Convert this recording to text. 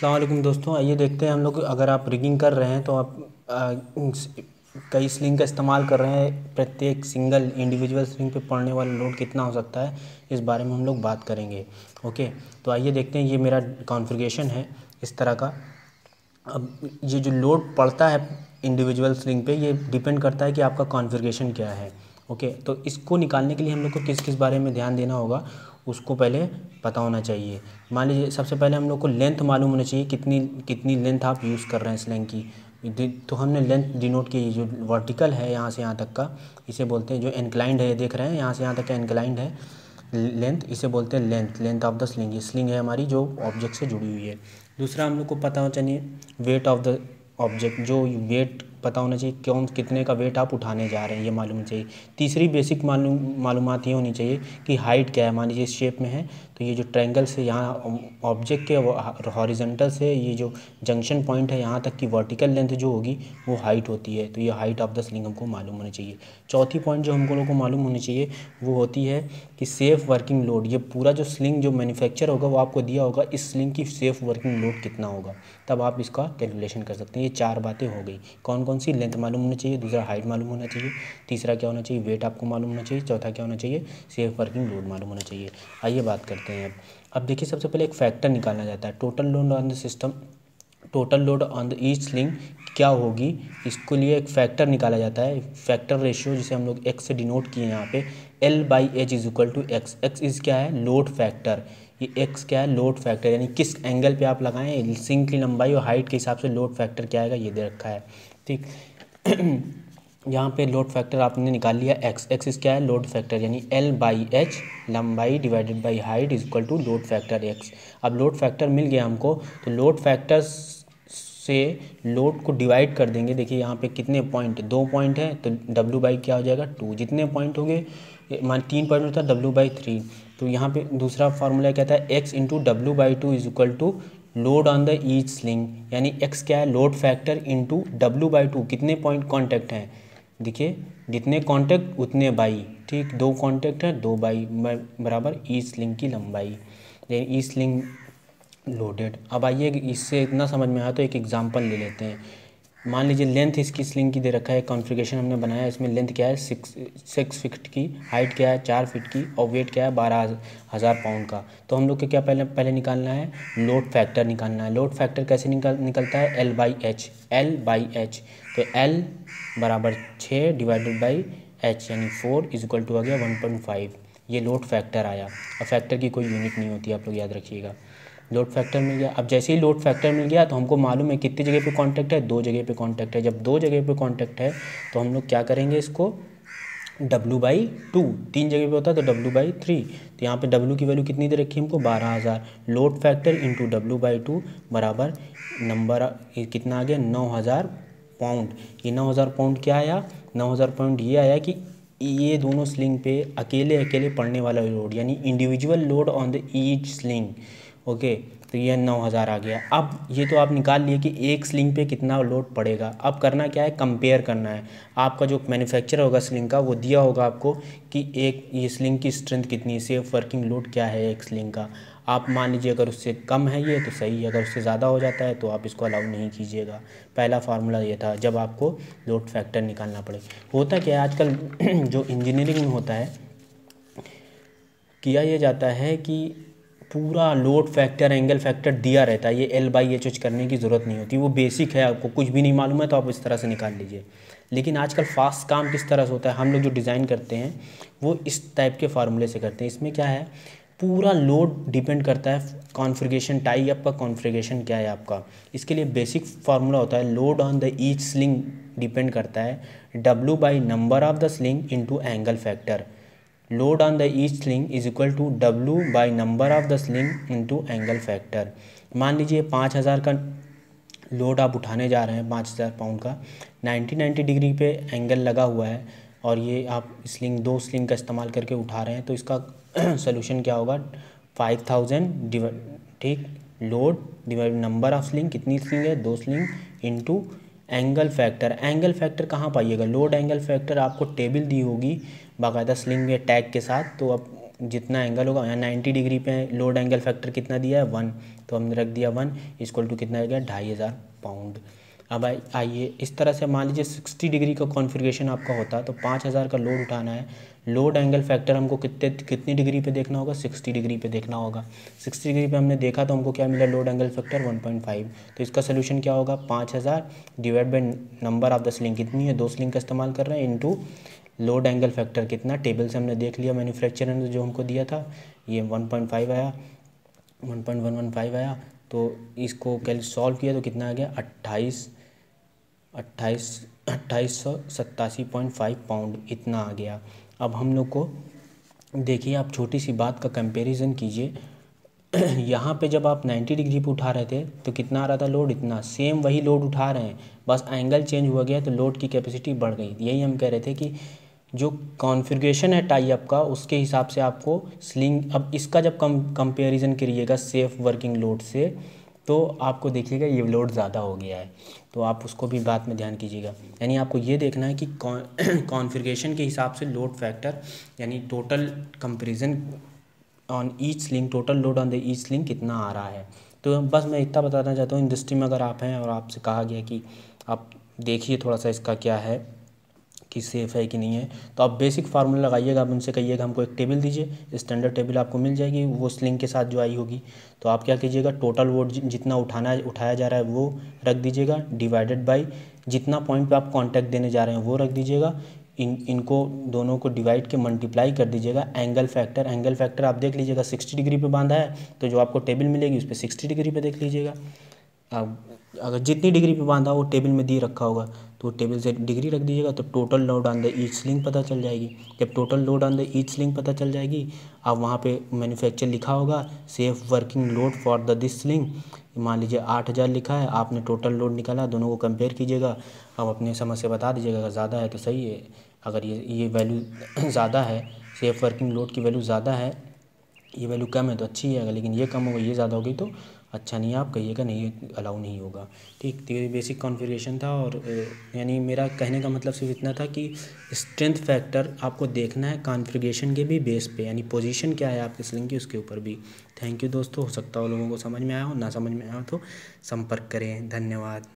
अस्सलाम वालेकुम दोस्तों, आइए देखते हैं हम लोग। अगर आप रिगिंग कर रहे हैं तो आप कई स्लिंग का इस्तेमाल कर रहे हैं, प्रत्येक सिंगल इंडिविजुअल स्लिंग पे पड़ने वाला लोड कितना हो सकता है, इस बारे में हम लोग बात करेंगे। ओके, तो आइए देखते हैं। ये मेरा कॉन्फ़िगरेशन है इस तरह का। अब ये जो लोड पड़ता है इंडिविजुअल स्लिंग पे, ये डिपेंड करता है कि आपका कॉन्फ़िगरेशन क्या है। ओके, तो इसको निकालने के लिए हम लोग को किस किस बारे में ध्यान देना होगा, उसको पहले पता होना चाहिए। मान लीजिए सबसे पहले हम लोग को लेंथ मालूम होना चाहिए, कितनी कितनी लेंथ आप यूज़ कर रहे हैं स्लिंग की। तो हमने लेंथ डिनोट की, जो वर्टिकल है यहाँ से यहाँ तक का, इसे बोलते हैं। जो इंक्लाइंड है, ये देख रहे हैं, यहाँ से यहाँ तक का इंक्लाइंड है लेंथ, इसे बोलते हैं लेंथ ऑफ द स्लिंग। ये स्लिंग है हमारी जो ऑब्जेक्ट से जुड़ी हुई है। दूसरा हम लोग को पता होना चाहिए वेट ऑफ द ऑब्जेक्ट, जो वेट पता होना चाहिए, कौन कितने का वेट आप उठाने जा रहे हैं, ये मालूम होना चाहिए। तीसरी बेसिक मालूमात ये होनी चाहिए कि हाइट क्या है। मान लीजिए इस शेप में है, तो ये जो ट्रायंगल से यहाँ ऑब्जेक्ट के हॉरिजॉन्टल से ये जो जंक्शन पॉइंट है यहाँ तक की वर्टिकल लेंथ जो होगी वो हाइट होती है। तो ये हाइट ऑफ द स्लिंग हमको मालूम होना चाहिए। चौथी पॉइंट जो हमको लोग को मालूम होनी चाहिए वो होती है कि सेफ़ वर्किंग लोड। ये पूरा जो स्लिंग जो मैन्युफैक्चर होगा वो आपको दिया होगा, इस स्लिंग की सेफ़ वर्किंग लोड कितना होगा, तब आप इसका कैलकुलेशन कर सकते हैं। ये चार बातें हो गई। कौन कौन सी? लेंथ मालूम होना चाहिए, दूसरा हाइट मालूम होना चाहिए, तीसरा क्या होना चाहिए, वेट आपको मालूम होना चाहिए, चौथा क्या होना चाहिए, सेफ वर्किंग लोड मालूम होना चाहिए। आइए बात करते हैं अब देखिए, सबसे पहले एक फैक्टर निकालना जाता है, total load on the system, total load on the each sling क्या होगी। इसके लिए एक फैक्टर निकाला जाता है, फैक्टर रेशियो, जिसे हम लोग एक्स से डिनोट किए यहाँ पे। L/H is equal to x. X is क्या है? Load factor. ये एक्स क्या है? लोड फैक्टर, यानी किस एंगल पे आप लगाएं, स्लिंग की लंबाई और हाइट के हिसाब से लोड फैक्टर क्या आएगा, ये दे रखा है। ठीक यहाँ पे लोड फैक्टर आपने निकाल लिया एक्स। एक्स इस क्या है? लोड फैक्टर, यानी L/H लंबाई divided by height is equal to load factor x. अब लोड फैक्टर मिल गया हमको, तो लोड फैक्टर से लोड को डिवाइड कर देंगे। देखिए यहाँ पे कितने पॉइंट, 2 पॉइंट है, तो W क्या हो जाएगा? 2। जितने पॉइंट हो गए, मान 3 पॉइंट होता है, W/3। तो यहाँ पे दूसरा फार्मूला कहता है x into W/2 is equal to load on the each sling, यानी x क्या है? Load factor into W/2। कितने पॉइंट कॉन्टैक्ट हैं? देखिए जितने कॉन्टैक्ट उतने बाई। ठीक, 2 कॉन्टैक्ट है, 2 बाई बराबर ईच स्लिंग की लंबाई, यानी ईच स्लिंग लोडेड। अब आइए, इससे इतना समझ में आया तो एक एग्जांपल ले लेते हैं। मान लीजिए लेंथ इसकी स्लिंग की दे रखा है, कॉन्फ़िगरेशन हमने बनाया, इसमें लेंथ क्या है? 6 फीट की, हाइट क्या है? 4 फीट की, और वेट क्या है? 12,000 पाउंड का। तो हम लोग को क्या पहले निकालना है? लोड फैक्टर निकालना है। लोड फैक्टर कैसे निकलता है? L/H। L/H, तो L बराबर 6 डिवाइडेड बाई H, यानी 4 इज इक्वल टू आ गया 1.5। ये लोड फैक्टर आया। और फैक्टर की कोई यूनिट नहीं होती, आप लोग याद रखिएगा। लोड फैक्टर मिल गया। अब जैसे ही लोड फैक्टर मिल गया तो हमको मालूम है कितनी जगह पे कांटेक्ट है, 2 जगह पे कांटेक्ट है। जब 2 जगह पे कांटेक्ट है तो हम लोग क्या करेंगे, इसको W/2। 3 जगह पे होता है तो W/3। तो यहाँ पे W की वैल्यू कितनी दे रखी है हमको? 12,000। लोड फैक्टर इंटू W/2 बराबर नंबर कितना आ गया? 9,000 पाउंड। ये 9,000 पाउंड क्या आया? 9,000 पाउंड ये आया कि ये दोनों स्लिंग पे अकेले अकेले पड़ने वाला लोड, यानी individual load on the each sling. Okay, तो ये 9,000 आ गया। अब ये तो आप निकाल लिए कि एक स्लिंग पे कितना लोड पड़ेगा। अब करना क्या है? कंपेयर करना है। आपका जो मैन्युफैक्चर होगा स्लिंग का, वो दिया होगा आपको कि एक ये स्लिंग की स्ट्रेंथ कितनी है, सेफ वर्किंग लोड क्या है एक स्लिंग का। आप मान लीजिए अगर उससे कम है ये तो सही है, अगर उससे ज़्यादा हो जाता है तो आप इसको अलाउ नहीं कीजिएगा। पहला फार्मूला ये था जब आपको लोड फैक्टर निकालना पड़े। होता क्या है आजकल जो इंजीनियरिंग में होता है, किया ये जाता है कि पूरा लोड फैक्टर, एंगल फैक्टर दिया रहता है, ये L/H करने की ज़रूरत नहीं होती। वो बेसिक है, आपको कुछ भी नहीं मालूम है तो आप इस तरह से निकाल लीजिए। लेकिन आजकल फास्ट काम किस तरह से होता है, हम लोग जो डिज़ाइन करते हैं वो इस टाइप के फार्मूले से करते हैं। इसमें क्या है, पूरा लोड डिपेंड करता है कॉन्फ़िगरेशन, टाई अप का कॉन्फ़िगरेशन क्या है आपका। इसके लिए बेसिक फार्मूला होता है load on the each sling depend करता है W by number of the sling into angle factor. Load on the each sling is equal to W by number of the sling into angle factor. मान लीजिए 5,000 का load आप उठाने जा रहे हैं, 5,000 पाउंड का, 90 डिग्री पे एंगल लगा हुआ है, और ये आप स्लिंग 2 स्लिंग का इस्तेमाल करके उठा रहे हैं, तो इसका सोल्यूशन क्या होगा? 5,000 ठीक, load divide number of sling, कितनी स्लिंग है? 2 sling, into angle factor. Angle factor कहाँ पाइएगा? लोड एंगल फैक्टर आपको टेबल दी होगी बाकायदा स्लिंग में टैग के साथ, तो आप जितना एंगल होगा, यहाँ 90 डिग्री पे लोड एंगल फैक्टर कितना दिया है 1, तो हमने रख दिया 1 इक्वल टू कितना आ गया 2500 पाउंड। अब आइए इस तरह से मान लीजिए 60 डिग्री का कॉन्फ़िगरेशन आपका होता है तो 5000 का लोड उठाना है, लोड एंगल फैक्टर हमको कितनी डिग्री पे देखना होगा 60 डिग्री पे देखना होगा। 60 डिग्री पे हमने देखा तो हमको क्या मिला लोड एंगल फैक्टर 1.5। तो इसका सोल्यूशन क्या होगा 5000 divide by number of the sling, कितनी है 2 स्लिंग का इस्तेमाल कर रहे हैं, इनटू लोड एंगल फैक्टर कितना, टेबल से हमने देख लिया मैन्युफैक्चरर ने जो हमको दिया था ये 1.5 आया, 1.115 आया। तो इसको कैल सॉल्व किया तो कितना आ गया 2887.5 पाउंड इतना आ गया। अब हम लोग को देखिए, आप छोटी सी बात का कंपैरिजन कीजिए यहाँ पे जब आप 90 डिग्री पे उठा रहे थे तो कितना आ रहा था लोड, इतना, सेम वही लोड उठा रहे हैं, बस एंगल चेंज हुआ गया तो लोड की कैपेसिटी बढ़ गई। यही हम कह रहे थे कि जो कॉन्फ़िगरेशन है टाई अप का उसके हिसाब से आपको स्लिंग, अब इसका जब कंपैरिजन करिएगा सेफ वर्किंग लोड से तो आपको देखिएगा ये लोड ज़्यादा हो गया है, तो आप उसको भी बात में ध्यान कीजिएगा। यानी आपको ये देखना है कि कॉन्फ़िगरेशन के हिसाब से लोड फैक्टर यानी total comparison on each sling, total load on the each sling कितना आ रहा है। तो बस मैं इतना बताना चाहता हूँ, इंडस्ट्री में अगर आप हैं और आपसे कहा गया कि आप देखिए थोड़ा सा इसका क्या है कि सेफ़ है कि नहीं है, तो आप बेसिक फार्मूला लगाइएगा। आप उनसे कहिएगा हमको एक टेबल दीजिए, स्टैंडर्ड टेबल आपको मिल जाएगी वो स्लिंग के साथ जो आई होगी। तो आप क्या कीजिएगा टोटल लोड जितना उठाया जा रहा है वो रख दीजिएगा, डिवाइडेड बाई जितना पॉइंट पे आप कांटेक्ट देने जा रहे हैं वो रख दीजिएगा, इनको दोनों को डिवाइड के मल्टीप्लाई कर दीजिएगा। एंगल फैक्टर आप देख लीजिएगा 60 डिग्री पे बांधा है तो जो आपको टेबल मिलेगी उस पर 60 डिग्री पे देख लीजिएगा। अब अगर जितनी डिग्री पे बांधा वो टेबल में दिए रखा होगा तो टेबल से डिग्री रख दीजिएगा, तो total load on the each sling पता चल जाएगी। जब total load on the each sling पता चल जाएगी, अब वहाँ पे मैन्युफैक्चर लिखा होगा safe working load for the this sling, मान लीजिए 8000 लिखा है, आपने टोटल लोड निकाला, दोनों को कंपेयर कीजिएगा। अब अपने समझ से बता दीजिएगा, अगर ज़्यादा है तो सही है, अगर ये वैल्यू ज़्यादा है, सेफ वर्किंग लोड की वैल्यू ज़्यादा है, ये वैल्यू कम है तो अच्छी है, लेकिन ये कम हो गई ये ज़्यादा हो गई तो अच्छा नहीं है, आप कहिएगा नहीं अलाउ नहीं होगा। ठीक, तो ये बेसिक कॉन्फ़िगरेशन था। और यानी मेरा कहने का मतलब सिर्फ इतना था कि स्ट्रेंथ फैक्टर आपको देखना है कॉन्फ़िगरेशन के भी बेस पे, यानी पोजीशन क्या है आपके स्लिंग की उसके ऊपर भी। थैंक यू दोस्तों, हो सकता हो लोगों को समझ में आया हो, ना समझ में आया हो तो संपर्क करें। धन्यवाद।